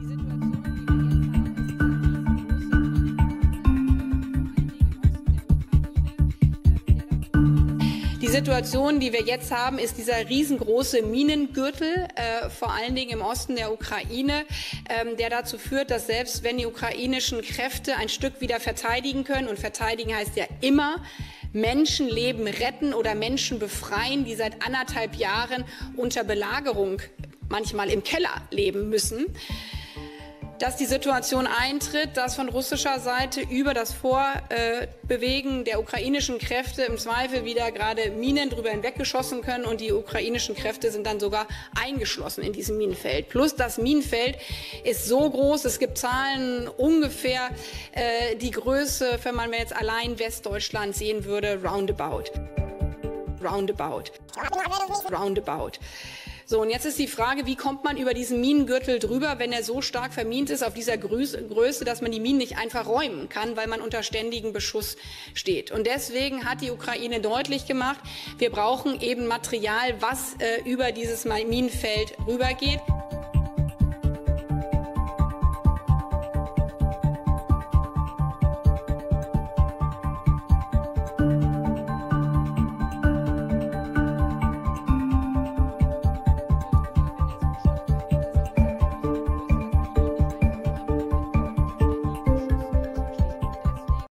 Die Situation, die wir jetzt haben, ist dieser riesengroße Minengürtel, vor allen Dingen im Osten der Ukraine, der dazu führt, dass selbst wenn die ukrainischen Kräfte ein Stück wieder verteidigen können, und verteidigen heißt ja immer Menschenleben retten oder Menschen befreien, die seit 1,5 Jahren unter Belagerung manchmal im Keller leben müssen, dass die Situation eintritt, dass von russischer Seite über das Vorbewegen der ukrainischen Kräfte im Zweifel wieder gerade Minen drüber hinweggeschossen können und die ukrainischen Kräfte sind dann sogar eingeschlossen in diesem Minenfeld. Plus das Minenfeld ist so groß, es gibt Zahlen ungefähr die Größe, wenn man jetzt allein Westdeutschland sehen würde, roundabout. So, und jetzt ist die Frage, wie kommt man über diesen Minengürtel drüber, wenn er so stark vermint ist auf dieser Größe, dass man die Minen nicht einfach räumen kann, weil man unter ständigem Beschuss steht. Und deswegen hat die Ukraine deutlich gemacht, wir brauchen eben Material, was über dieses Minenfeld rübergeht.